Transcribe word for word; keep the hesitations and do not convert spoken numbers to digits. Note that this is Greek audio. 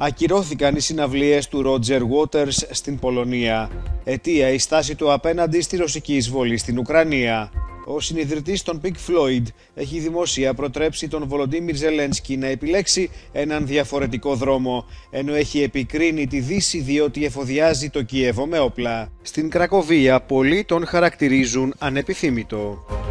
Ακυρώθηκαν οι συναυλίες του Ρότζερ Waters στην Πολωνία. Αιτία η στάση του απέναντι στη ρωσική εισβολή στην Ουκρανία. Ο συνιδρυτής των Pink Floyd έχει δημόσια προτρέψει τον Βολοντίμιρ Ζελένσκι να επιλέξει έναν διαφορετικό δρόμο, ενώ έχει επικρίνει τη Δύση διότι εφοδιάζει το Κίεβο με όπλα. Στην Κρακοβία πολλοί τον χαρακτηρίζουν ανεπιθύμητο.